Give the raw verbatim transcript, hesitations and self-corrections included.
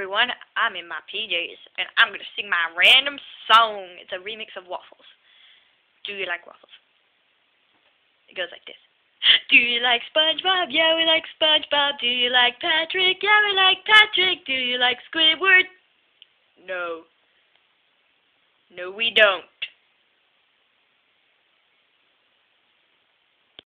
everyone, I'm in my P Js, and I'm going to sing my random song. It's a remix of Waffles. Do you like waffles? It goes like this. Do you like SpongeBob? Yeah, we like SpongeBob. Do you like Patrick? Yeah, we like Patrick. Do you like Squidward? No. No, we don't.